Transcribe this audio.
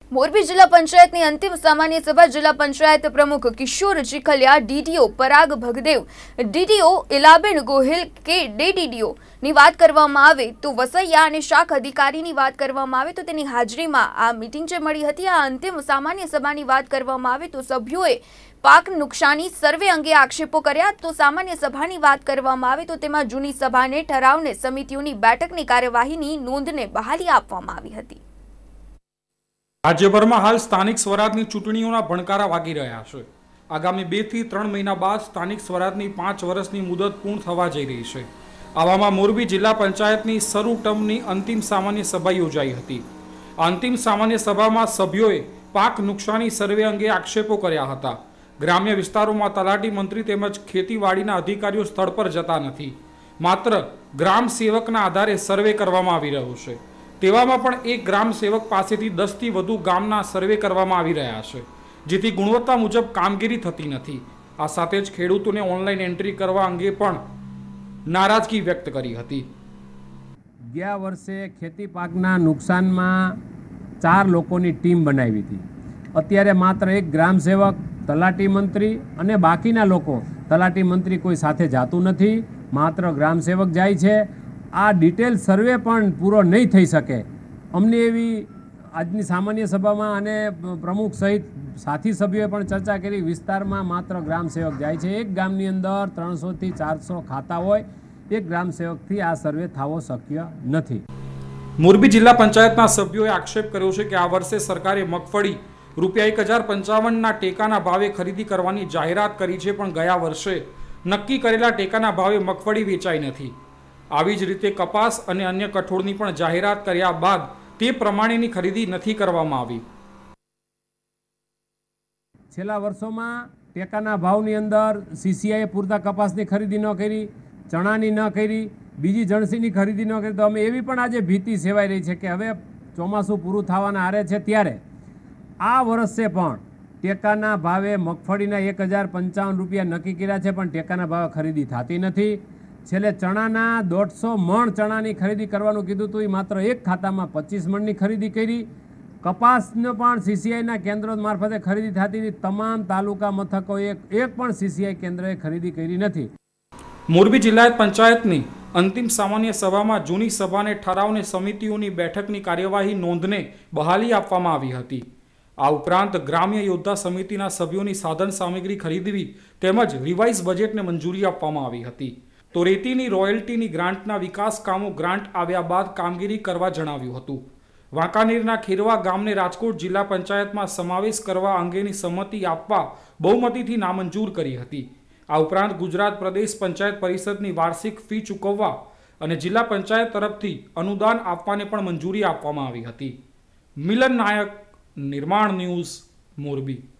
मोरबी जिला पंचायत की अंतिम सामान्य सभा जिला पंचायत प्रमुख किशोर चिखलिया, डीडीओ पराग भगदेव, डीडीओ इलाबेन गोहिल के डीडीओ ની વાત કરવામાં આવે તો વસૈયા અને શાખ અધિકારીની વાત કરવામાં આવે તો તેની હાજરીમાં આ મીટિંગ જે મળી હતી આ અંતિમ સામાન્ય સભાની વાત કરવામાં આવે તો સભ્યોએ પાક નુકસાની સર્વે અંગે આક્ષેપો કર્યા તો સામાન્ય સભાની વાત કરવામાં આવે તો તેમાં જૂની સભાને ઠરાવને સમિતિઓની બેઠકની કાર્યવાહીની નોંધને બહાલી આપવામાં આવી હતી। राज्यभर में हाल स्थानिक स्वराजनी चूंटणीओना भणकारा वागी रह्या छे। आगामी 2 થી 3 महीना बाद स्थानिक स्वराजनी 5 वर्षनी मुदत पूर्ण थवा जई रही छे। आवामां मोरबी जिला पंचायतनी शरू टर्मनी अंतिम सामान्य सभा योजाई हती। अंतिम सामान्य सभामां सभ्योए पाक नुकसानी सर्वे अंगे आक्षेपो कर्या हता। ग्राम्य विस्तारोमां तलाटी मंत्री तेमज खेतीवाड़ीना अधिकारीओ स्थळ पर जता नथी, मात्र ग्राम सेवकना आधारे सर्वे करवामां आवी रह्यो छे। तेवामां पण एक ग्राम सेवक पासेथी 10 થી વધુ गामना सर्वे करवामां आवी रह्या छे, जेथी गुणवत्ता मुजब कामगीरी थती नथी। आ साथे ज खेडूतोने ऑनलाइन एंट्री करवा अंगे पण नाराजगी व्यक्त करी हती। ગયા વર્ષે ખેતી પાકના નુકસાનમાં 4 લોકોની ટીમ બનાવી હતી। અત્યારે માત્ર એક ગ્રામ સેવક, તલાટી મંત્રી અને બાકીના લોકો, તલાટી મંત્રી કોઈ સાથે જાતું નથી, માત્ર ગ્રામ સેવક જાય છે। આ ડિટેલ સર્વે પણ પૂરો નહીં થઈ શકે। અમને એવી આજની સામાન્ય સભામાં અને પ્રમુખ સહિત સાથી સભ્યોએ પણ ચર્ચા કરી। વિસ્તારમાં માત્ર ગ્રામ સેવક જાય છે। એક ગામની અંદર 300 થી 400 ખાતા હોય, એક ગ્રામ સેવકથી આ સર્વે થવો શક્ય નથી। મોરબી જિલ્લા પંચાયતના સભ્યોએ આક્ષેપ કર્યો છે કે આ વર્ષે સરકારે મગફળી રૂપિયા 1055ના ટેકાના ભાવે ખરીદી કરવાની જાહેરાત કરી છે, પણ ગયા વર્ષે નક્કી કરેલા ટેકાના ભાવે મગફળી વેચાઈ નથી। આવી જ રીતે કપાસ અને અન્ય કઠોળની પણ જાહેરાત કર્યા બાદ તે પ્રમાણેની ખરીદી નથી કરવામાં આવી। છેલ્લા વર્ષોમાં ટેકાના ભાવની અંદર સીસીઆઈએ પૂરતા કપાસની ખરીદી ન કરી, ચણાની ન કરી, બીજી જણસીની ખરીદી ન કરી, તો અમે એવી પણ આજે ભીતિ સેવાઈ રહી છે કે હવે ચોમાસું પૂરું થવાના આરે છે ત્યારે આ વર્ષે પણ ટેકાના ભાવે મગફળીના 1055 રૂપિયા નક્કી કર્યા છે, પણ ટેકાના ભાવે ખરીદી થતી નથી। છેલ્લે ચણાના 150 મણ ચણાની ખરીદી કરવાનું કીધું હતું, એ માત્ર એક ખાતામાં 25 મણની ખરીદી કરી। કપાસનો પણ સીસીઆઈના કેન્દ્રો મારફતે ખરીદી થતી નથી। તમામ તાલુકા મથકોએ એક પણ સીસીઆઈ કેન્દ્રએ ખરીદી કરી નથી। મોરબી જિલ્લા પંચાયતની અંતિમ સામાન્ય સભામાં જૂની સભાને ઠરાવને સમિતિઓની બેઠકની કાર્યવાહી નોંધને બહાલી આપવામાં આવી હતી। આ ઉપરાંત ગ્રામ્ય યોદ્ધા સમિતિના સભ્યોની સાધન સામગ્રી ખરીદવી તેમજ રિવાઇઝ બજેટને મંજૂરી આપવામાં આવી હતી। તો રેતીની રોયલ્ટીની ગ્રાન્ટના વિકાસ કામો ગ્રાન્ટ આવ્યા બાદ કામગીરી કરવા જણાવ્યું હતું। વાંકાનેરના ખેરવા ગામને રાજકોટ જિલ્લા પંચાયતમાં સમાવેશ કરવા અંગેની સંમતિ આપવા બહુમતીથી નામંજૂર કરી હતી। આ ઉપરાંત ગુજરાત પ્રદેશ પંચાયત પરિષદની વાર્ષિક ફી ચૂકવવા અને જિલ્લા પંચાયત તરફથી अनुदान આપવાને પણ મંજૂરી આપવામાં આવી હતી। મિલન નાયક, નિર્માણ ન્યૂઝ, મોરબી।